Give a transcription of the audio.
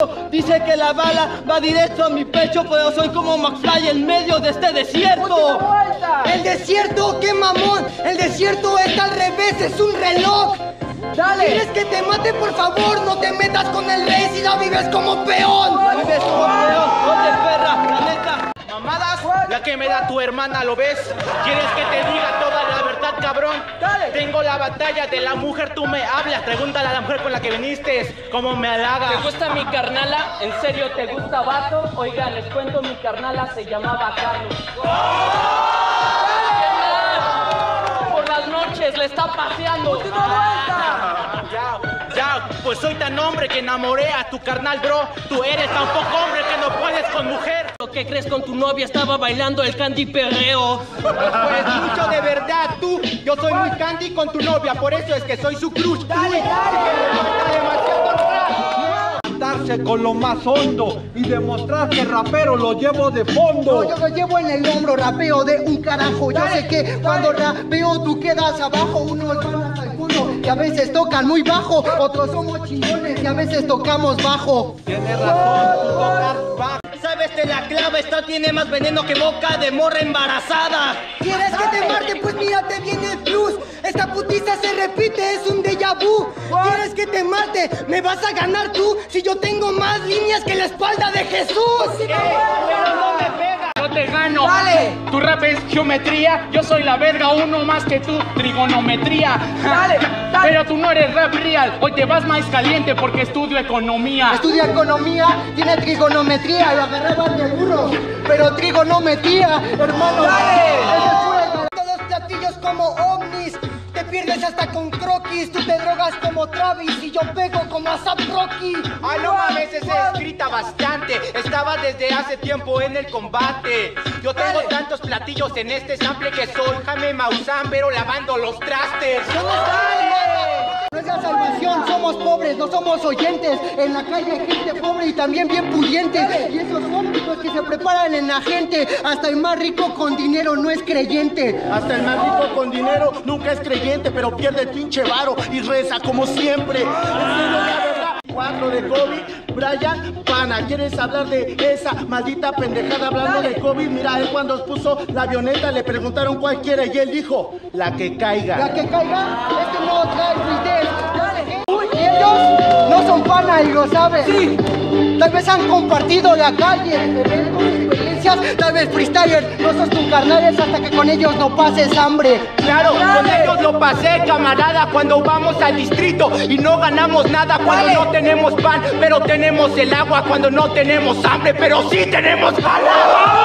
Dice que la bala va directo a mi pecho, pero soy como McFly en medio de este desierto. ¡El desierto! ¡Qué mamón! El desierto está al revés, es un reloj. Dale. ¿Quieres que te mate? Por favor, no te metas con el rey si la vives como peón. La vives como peón, oye perra, la neta. Mamadas, la que me da tu hermana, ¿lo ves? ¿Quieres que te diga toda la verdad, cabrón? Dale. Tengo la batalla de la mujer, tú me hablas. Pregúntale a la mujer con la que viniste, cómo me halaga. ¿Te gusta mi carnala? ¿En serio te gusta vato? Oigan, les cuento, mi carnala se llamaba Carlos. Por las noches le está paseando. Ya, pues soy tan hombre que enamoré a tu carnal, bro. Tú eres tan poco hombre que no puedes con mujer. ¿Qué crees? Con tu novia estaba bailando el candy perreo. Pues mucho de verdad, tú. Yo soy muy candy con tu novia, por eso es que soy su crush. Dale. Darse con lo más hondo y demostrar que rapero lo llevo de fondo. No, yo lo llevo en el hombro, rapeo de un carajo. Yo sé que cuando rapeo tú quedas abajo. Unos van hasta el culo y a veces tocan muy bajo. Otros somos chingones y a veces tocamos bajo. Tienes razón, tú tocas bajo. Sabes de la clave, esta tiene más veneno que boca de morra embarazada. ¿Quieres que te marque? Pues mírate bien el plus. Esta putiza se repite, es un déjà vu. ¿Quieres que te mate? ¿Me vas a ganar tú? Si yo tengo más líneas que la espalda de Jesús. Pero no me pega. Yo te gano. Dale. Tu rap es geometría, yo soy la verga, uno más que tú, trigonometría. Dale. Pero tú no eres rap real, hoy te vas más caliente porque estudio economía. Estudia economía, tiene trigonometría, lo agarraban de burro, pero trigonometría, hermano. ¡Dale! Todos platillos como ovnis, te pierdes hasta con croquis, tú te drogas como Travis y yo pego como ASAP Rocky. Ay, no mames, esa escrita bastante. Estaba desde hace tiempo en el combate. Yo tengo tantos platillos en este sample que soy Jaime Maussan, pero lavando los trastes. No es la salvación, somos pobres, no somos oyentes. En la calle hay gente pobre y también bien pudiente. Y esos ópticos que se preparan en la gente. Hasta el más rico con dinero no es creyente. Hasta el más rico con dinero nunca es creyente, pero pierde el pinche varo y reza como siempre. En serio, la verdad. 4 de COVID, Brian Pana. ¿Quieres hablar de esa maldita pendejada hablando de COVID? Mira, él cuando puso la avioneta le preguntaron cuál quiere y él dijo, la que caiga. La que caiga, este no trae freestyle. Y ellos no son pana y lo saben. Sí. Tal vez han compartido la calle, eventos, experiencias. Tal vez freestylers no sos tus carnales hasta que con ellos no pases hambre. Claro, con ellos lo pasé, camarada, cuando vamos al distrito y no ganamos nada, cuando no tenemos pan, pero tenemos el agua, cuando no tenemos hambre, pero sí tenemos jalada.